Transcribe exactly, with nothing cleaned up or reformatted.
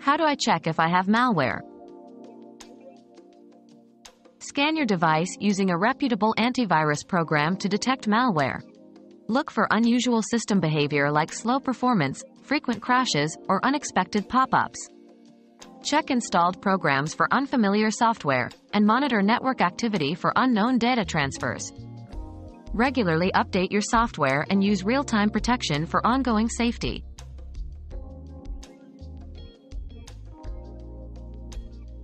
How do I check if I have malware? Scan your device using a reputable antivirus program to detect malware. Look for unusual system behavior like slow performance, frequent crashes, or unexpected pop-ups. Check installed programs for unfamiliar software, and monitor network activity for unknown data transfers. Regularly update your software and use real-time protection for ongoing safety.